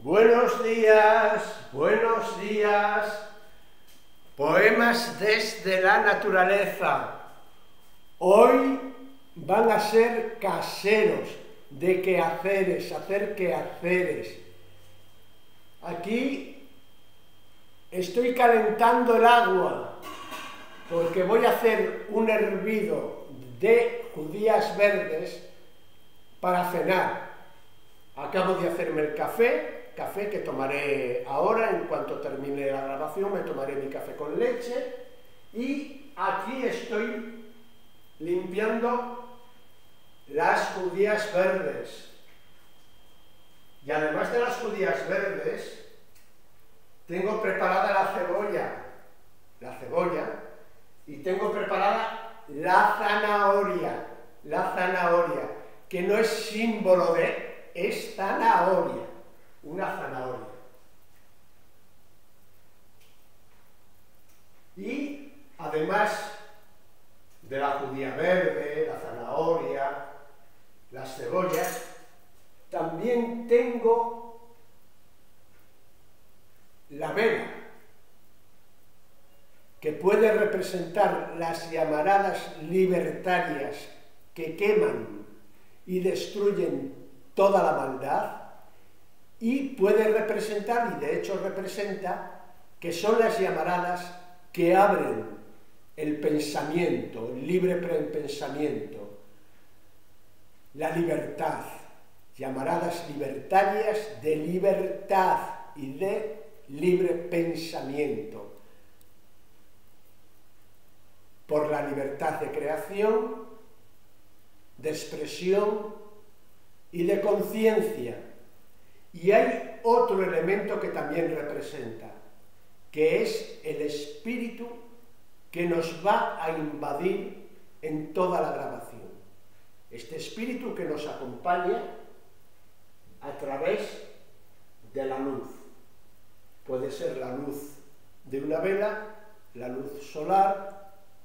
Buenos días, poemas desde la naturaleza. Hoy van a ser caseros, de quehaceres, hacer quehaceres. Aquí estoy calentando el agua porque voy a hacer un hervido de judías verdes para cenar. Acabo de hacerme el café que tomaré ahora. En cuanto termine la grabación me tomaré mi café con leche, y aquí estoy limpiando las judías verdes. Y además de las judías verdes, tengo preparada la cebolla, y tengo preparada la zanahoria, que no es símbolo de, es zanahoria, una zanahoria. Y además de la judía verde, la zanahoria, las cebollas, también tengo la vela, que puede representar las llamaradas libertarias que queman y destruyen toda la maldad, y puede representar, y de hecho representa, que son las llamaradas que abren el pensamiento, el libre pensamiento, la libertad, llamaradas libertarias de libertad y de libre pensamiento, por la libertad de creación, de expresión y de conciencia. Y hay otro elemento que también representa, que es el espíritu que nos va a invadir en toda la grabación. Este espíritu que nos acompaña a través de la luz. Puede ser la luz de una vela, la luz solar,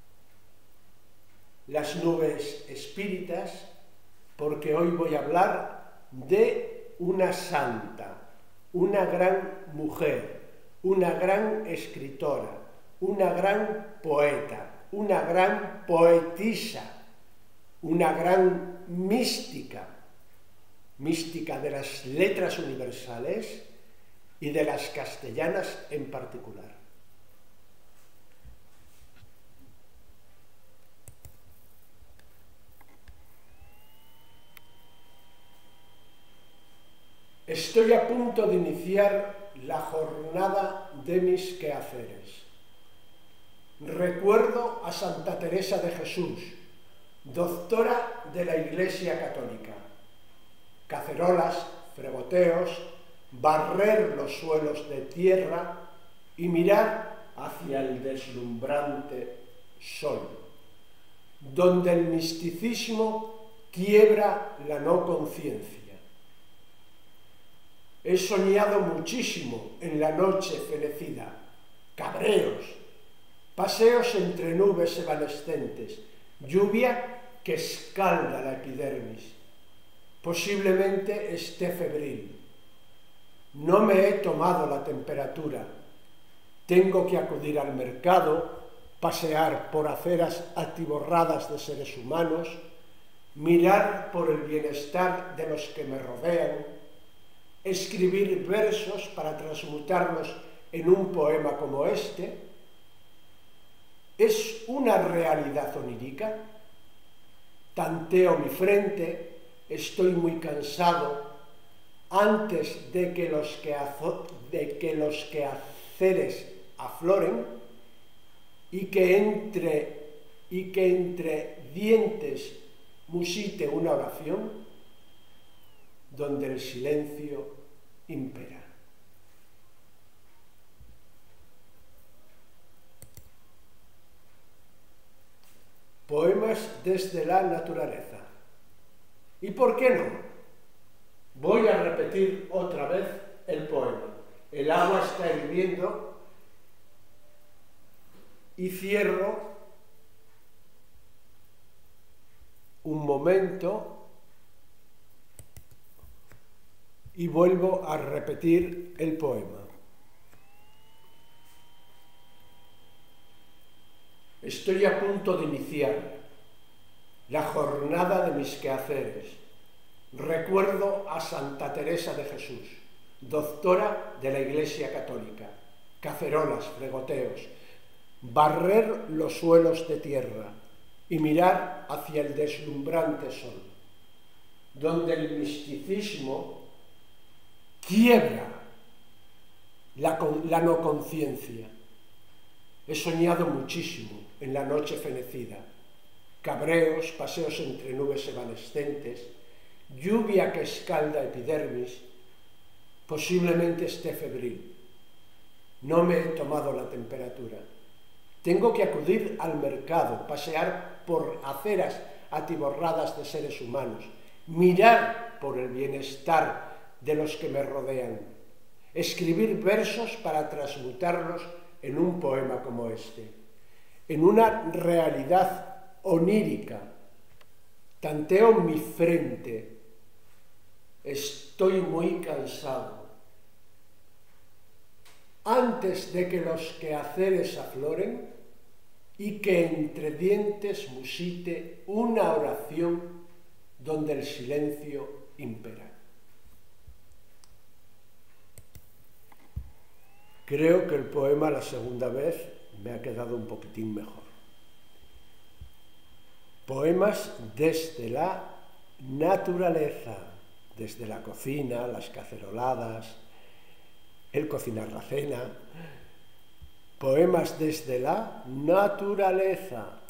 las nubes espíritas, porque hoy voy a hablar de una santa, una gran mujer, una gran escritora, una gran poeta, una gran poetisa, una gran mística de las letras universales y de las castellanas en particular. Estoy a punto de iniciar la jornada de mis quehaceres. Recuerdo a Santa Teresa de Jesús, doctora de la Iglesia Católica. Cacerolas, fregoteos, barrer los suelos de tierra y mirar hacia el deslumbrante sol, donde el misticismo quiebra la no conciencia. He soñado muchísimo en la noche fenecida, cabreos, paseos entre nubes evanescentes, lluvia que escalda la epidermis. Posiblemente esté febril. No me he tomado la temperatura. Tengo que acudir al mercado, pasear por aceras atiborradas de seres humanos, mirar por el bienestar de los que me rodean, escribir versos para transmutarlos en un poema como este. ¿Es una realidad onírica? Tanteo mi frente, estoy muy cansado. Antes de que los quehaceres afloren y que entre dientes musite una oración donde el silencio impera. Poemas desde la naturaleza. ¿Y por qué no? Voy a repetir otra vez el poema. El agua está hirviendo y cierro un momento y vuelvo a repetir el poema. Estoy a punto de iniciar la jornada de mis quehaceres. Recuerdo a Santa Teresa de Jesús, doctora de la Iglesia Católica. Cacerolas, fregoteos, barrer los suelos de tierra y mirar hacia el deslumbrante sol, donde el misticismo quiebra la no conciencia. He soñado muchísimo en la noche fenecida, cabreos, paseos entre nubes evanescentes, lluvia que escalda epidermis, posiblemente esté febril. No me he tomado la temperatura. Tengo que acudir al mercado, pasear por aceras atiborradas de seres humanos, mirar por el bienestar de los que me rodean, escribir versos para transmutarlos en un poema como este, en una realidad onírica. Tanteo mi frente. Estoy muy cansado. Antes de que los quehaceres afloren y que entre dientes musite una oración donde el silencio impera. Creo que el poema la segunda vez me ha quedado un poquitín mejor. Poemas desde la naturaleza, desde la cocina, las caceroladas, el cocinar la cena. Poemas desde la naturaleza,